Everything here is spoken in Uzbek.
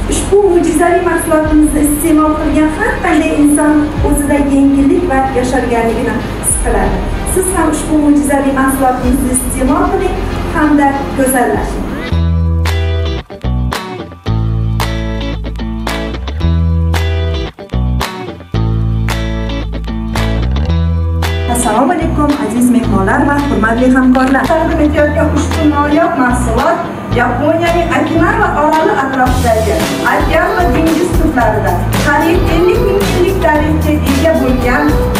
Ushbu mo'jizaviy mahsulotimizni iste'mol qilgan har qanday inson o'zida yengillik va yasharganligini his qiladi. Siz ham ushbu mo'jizaviy mahsulotimizni iste'mol qiling hamda go'zallashing. Assalomu alaykum aziz mehmonlar va hurmatli hamkorlar. Taqdim etayotgan ushbu noyob mahsulot Yaponiyaning okean va oroli atrofidagi okean va dengiz tuflarida qariyb 50 ming yillik tarixga ega bo'lgan